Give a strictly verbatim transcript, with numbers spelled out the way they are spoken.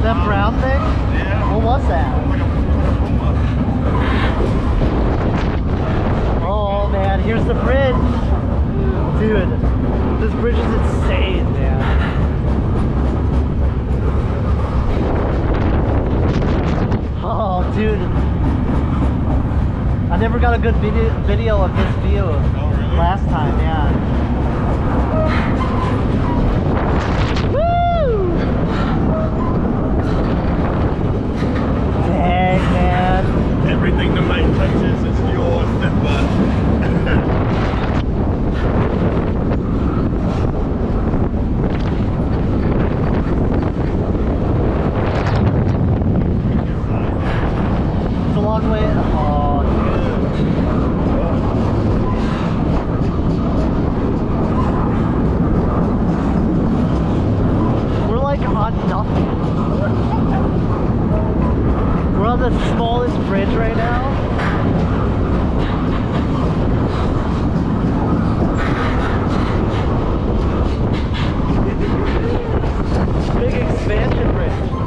That brown thing? Yeah. What was that? Like a Oh man, here's the bridge. Dude, this bridge is insane, man. Oh, dude. I never got a good video, video of this view Oh, really? last time, yeah. Woo! Dang, man. Everything the mate touches is yours, but it's a long way. Oh, dude. We're like on nothing. We're on the smallest bridge right now. Big expansion bridge.